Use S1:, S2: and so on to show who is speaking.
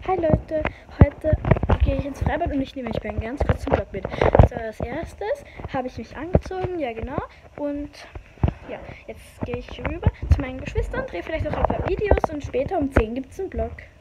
S1: Hi Leute, heute gehe ich ins Freibad und ich nehme euch einen ganz kurzen Vlog mit. Also als erstes habe ich mich angezogen, ja genau, und ja, jetzt gehe ich rüber zu meinen Geschwistern, drehe vielleicht auch ein paar Videos und später um 10 gibt es einen Vlog.